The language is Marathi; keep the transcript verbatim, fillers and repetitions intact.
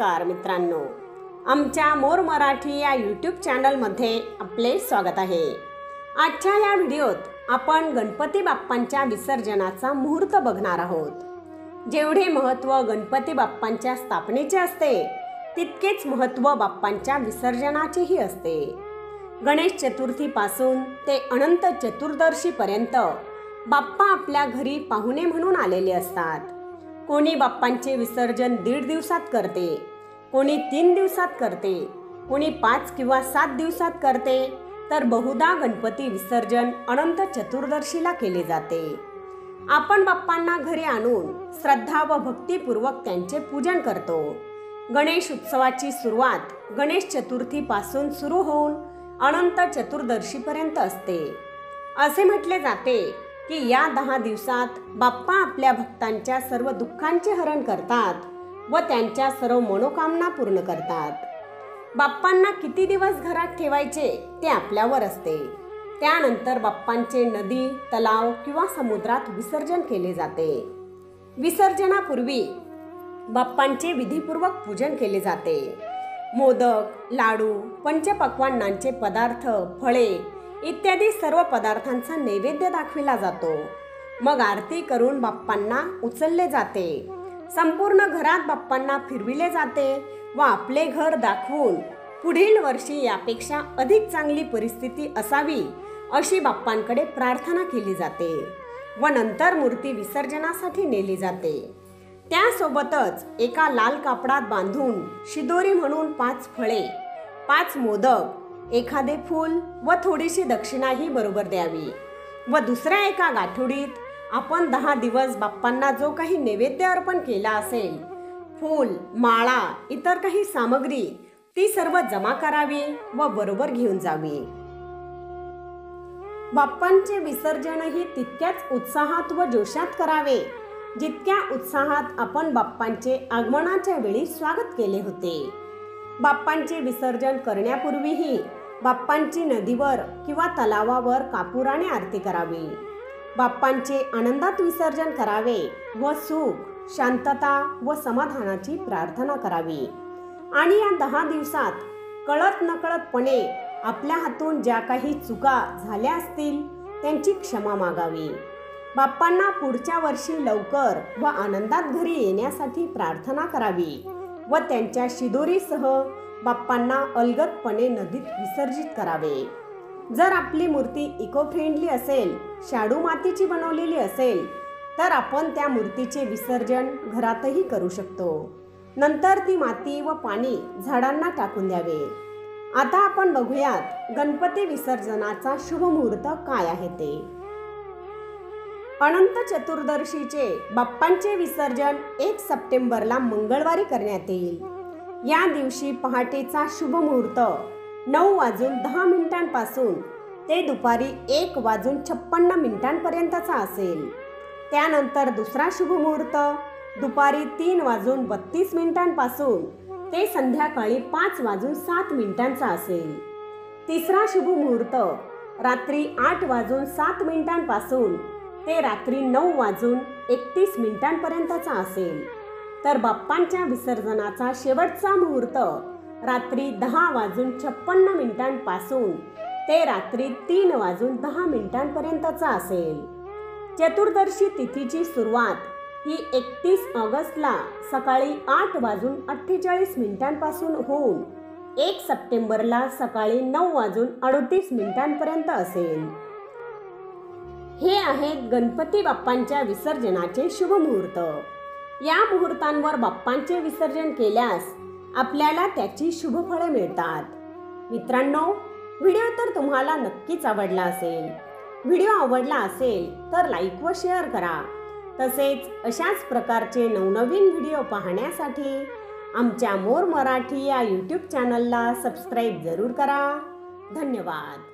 नमस्कार मित्रांनो, आमच्या मोर मराठी या यूट्यूब चॅनलमध्ये आपले स्वागत आहे। आजच्या या व्हिडिओत आपण गणपती बाप्पांच्या विसर्जनाचा मुहूर्त बघणार आहोत। जेवढे महत्त्व गणपती बाप्पांच्या स्थापनेचे असते तितकेच महत्त्व बाप्पांच्या विसर्जनाचेही असते। गणेश चतुर्थीपासून ते अनंत चतुर्दशीपर्यंत बाप्पा आपल्या घरी पाहुणे म्हणून आलेले असतात। कोणी बाप्पांचे विसर्जन दीड दिवसात करते, कोणी तीन दिवसात करते, कोणी पाच किंवा सात दिवसात करते, तर बहुधा गणपती विसर्जन अनंत चतुर्दशीला केले जाते। आपण बाप्पांना घरी आणून श्रद्धा व भक्तिपूर्वक त्यांचे पूजन करतो। गणेश उत्सवाची सुरुवात गणेश चतुर्थीपासून सुरू होऊन अनंत चतुर्दशीपर्यंत असते। असे म्हटले जाते की या दहा दिवसात बाप्पा आपल्या भक्तांच्या सर्व दुःखांचे हरण करतात व त्यांच्या सर्व मनोकामना पूर्ण करतात। बाप्पांना किती दिवस घरात ठेवायचे ते आपल्यावर असते। त्यानंतर बाप्पांचे नदी, तलाव किंवा समुद्रात विसर्जन केले जाते। विसर्जनापूर्वी बाप्पांचे विधीपूर्वक पूजन केले जाते। मोदक, लाडू, पंचपक्वान्नांचे पदार्थ, फळे इत्यादी सर्व पदार्थांचा नैवेद्य दाखविला जातो। मग आरती करून बाप्पांना उचलले जाते। संपूर्ण घरात बाप्पांना फिरविले जाते व आपले घर दाखवून पुढील वर्षी यापेक्षा अधिक चांगली परिस्थिती असावी अशी बाप्पांकडे प्रार्थना केली जाते व नंतर मूर्ती विसर्जनासाठी नेली जाते। त्यासोबतच एका लाल कापडात बांधून शिदोरी म्हणून पाच फळे, पाच मोदक, एखादे फूल व थोडीशी दक्षिणाही बरोबर द्यावी व दुसऱ्या एका गाठोडीत आपण दहा दिवस बाप्पांना जो काही नैवेद्य अर्पण केला असेल, फूल, माळा, इतर काही सामग्री, ती सर्व जमा करावी व बरोबर घेऊन जावी। बाप्पांचे विसर्जनही तितक्याच उत्साहात व जोशात करावे जितक्या उत्साहात आपण बाप्पांचे आगमनाच्या वेळी स्वागत केले होते। बाप्पांचे विसर्जन करण्यापूर्वीही बाप्पांची नदीवर किंवा तलावावर कापुराने आरती करावी। बाप्पांचे आनंदात विसर्जन करावे व सुख, शांतता व समाधानाची प्रार्थना करावी आणि या दहा दिवसात कळत नकळतपणे आपल्या हातून ज्या काही चुका झाल्या असतील त्यांची क्षमा मागावी। बाप्पांना पुढच्या वर्षी लवकर व आनंदात घरी येण्यासाठी प्रार्थना करावी व त्यांच्या शिदोरीसह बाप्पांना अलगदपणे नदीत विसर्जित करावे। जर आपली मूर्ती इको फ्रेंडली असेल, शाडू मातीची बनवलेली असेल, तर आपण त्या मूर्तीचे विसर्जन घरातही करू शकतो। नंतर ती माती व पाणी झाडांना टाकून द्यावे। आता आपण बघूयात गणपती विसर्जनाचा शुभ मुहूर्त काय आहे ते। अनंत चतुर्दशीचे बाप्पांचे विसर्जन एक सप्टेंबरला मंगळवारी करण्यात येईल। या दिवशी पहाटेचा शुभ मुहूर्त नऊ वाजून दहा मिनिटांपासून ते दुपारी एक वाजून छप्पन्न मिनिटांपर्यंतचा असेल। त्यानंतर दुसरा शुभ मुहूर्त दुपारी तीन वाजून बत्तीस मिनिटांपासून ते संध्याकाळी पाच वाजून सात मिनिटांचा असेल। तिसरा शुभ मुहूर्त रात्री आठ वाजून सात मिनिटांपासून ते रात्री नऊ वाजून एकतीस मिनिटांपर्यंतचा असेल। तर बाप्पांच्या विसर्जनाचा शेवटचा मुहूर्त रात्री दहा वाजून छप्पन्न मिनिटांपासून ते रात्री तीन वाजून दहा मिनिटांपर्यंतचा असेल। चतुर्दशी तिथीची सुरुवात ही एकतीस ऑगस्टला सकाळी आठ वाजून अठ्ठेचाळीस मिनिटांपासून होऊन एक सप्टेंबरला सकाळी नऊ वाजून अडतीस मिनिटांपर्यंत असेल। हे आहेत गणपती बाप्पांच्या विसर्जनाचे शुभ मुहूर्त। या मुहूर्तांवर बाप्पांचे विसर्जन केल्यास आपल्याला त्याची शुभ फळे मिळतात। मित्रांनो, व्हिडिओ तर तुम्हाला नक्कीच आवडला असेल। व्हिडिओ आवडला असेल तर लाईक व शेअर करा। तसेच अशाच प्रकारचे नवनवीन व्हिडिओ पाहण्यासाठी आमच्या मोर मराठी या यूट्यूब चॅनलला सबस्क्राईब जरूर करा। धन्यवाद।